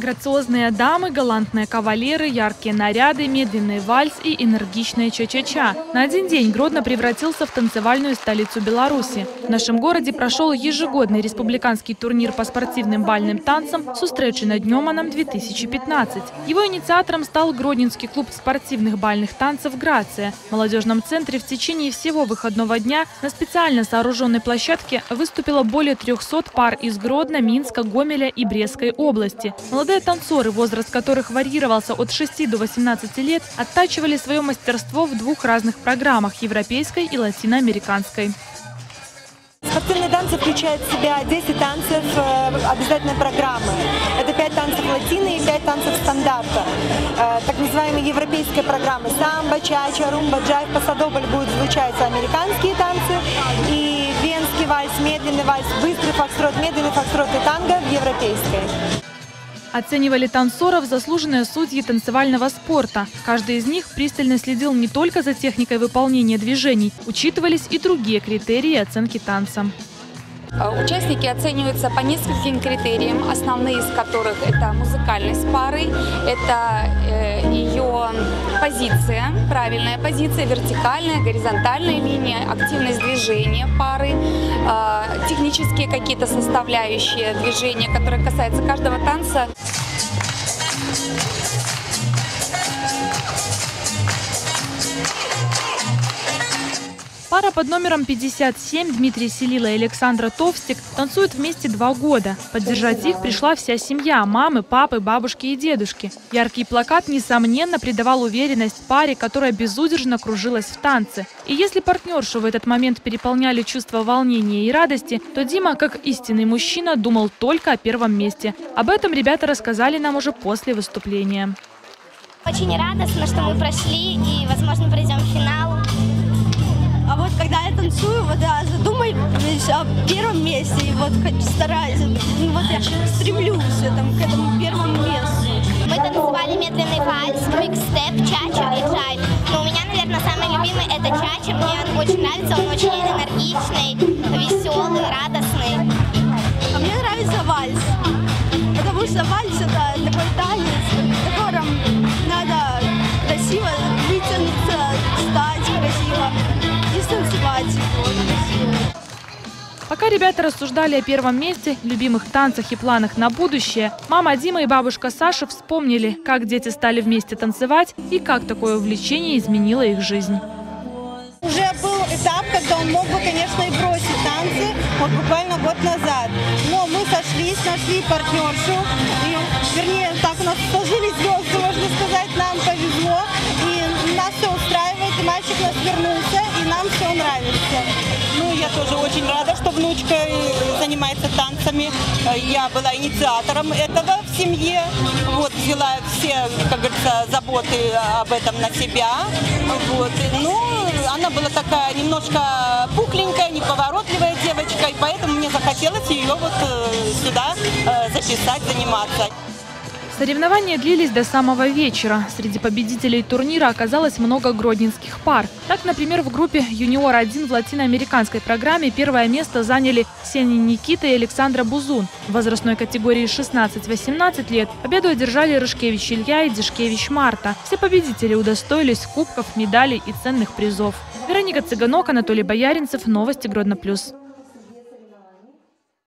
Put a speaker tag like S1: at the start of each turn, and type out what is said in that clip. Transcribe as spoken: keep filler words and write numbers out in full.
S1: Грациозные дамы, галантные кавалеры, яркие наряды, медленный вальс и энергичная ча-ча-ча. На один день Гродно превратился в танцевальную столицу Беларуси. В нашем городе прошел ежегодный республиканский турнир по спортивным бальным танцам «Сустречина днёманам-две тысячи пятнадцать». Его инициатором стал Гродненский клуб спортивных бальных танцев «Грация». В молодежном центре в течение всего выходного дня на специально сооруженной площадке выступило более трёхсот пар из Гродно, Минска, Гомеля и Брестской области. Молодые танцоры, возраст которых варьировался от шести до восемнадцати лет, оттачивали свое мастерство в двух разных программах – европейской и латиноамериканской.
S2: Спортивные танцы включают в себя десять танцев обязательной программы. Это пять танцев латины и пять танцев стандарта. Так называемые европейские программы. Самбо, чача, румба, джайв, пасадобль будут звучать американские танцы. И венский вальс, медленный вальс, быстрый фокстрот, медленный фокстрот и танго в европейской.
S1: Оценивали танцоров заслуженные судьи танцевального спорта. Каждый из них пристально следил не только за техникой выполнения движений, учитывались и другие критерии оценки танца.
S3: Участники оцениваются по нескольким критериям, основные из которых это музыкальность пары, это ее позиция, правильная позиция, вертикальная, горизонтальная линия, активность движения пары, технические какие-то составляющие движения, которые касаются каждого танца.
S1: Пара под номером пятьдесят семь Дмитрий Селила и Александра Товстик танцуют вместе два года. Поддержать их пришла вся семья – мамы, папы, бабушки и дедушки. Яркий плакат, несомненно, придавал уверенность паре, которая безудержно кружилась в танце. И если партнершу в этот момент переполняли чувства волнения и радости, то Дима, как истинный мужчина, думал только о первом месте. Об этом ребята рассказали нам уже после выступления.
S4: Очень радостно, что мы прошли и, возможно, пройдем в финал.
S5: А вот когда я танцую, вот я задумаюсь о первом месте, и вот стараюсь, вот я стремлюсь там, к этому первому месту.
S4: Мы танцевали медленный вальс, квик-степ, чача и джайв. Но у меня, наверное, самый любимый это чача. Мне он очень нравится, он очень энергичный, веселый, радостный.
S5: А мне нравится вальс, потому что вальс это такой танец, в котором надо красиво вытянуться, встать красиво.
S1: Пока ребята рассуждали о первом месте, любимых танцах и планах на будущее, мама Дима и бабушка Саша вспомнили, как дети стали вместе танцевать и как такое увлечение изменило их жизнь.
S2: Уже был этап, когда он мог бы, конечно, и бросить танцы, вот буквально год назад. Но мы сошлись, нашли партнершу, и, вернее, так у нас сложились звезды, можно сказать, нам повезло, и нас все устраивает, и мальчик у нас вернулся, и нам все нравится. Ну, я тоже очень рада, что внучка занимается танцами. Я была инициатором этого в семье, вот, взяла все, как говорится, заботы об этом на себя, вот, ну, она была такая немножко пухленькая, неповоротливая девочка, и поэтому мне захотелось ее вот сюда записать, заниматься.
S1: Соревнования длились до самого вечера. Среди победителей турнира оказалось много гродненских пар. Так, например, в группе «Юниор один» в латиноамериканской программе первое место заняли Ксения Никита и Александра Бузун. В возрастной категории шестнадцать-восемнадцать лет победу одержали Рыжкевич Илья и Дишкевич Марта. Все победители удостоились кубков, медалей и ценных призов. Вероника Цыганок, Анатолий Бояринцев. Новости Гродно плюс.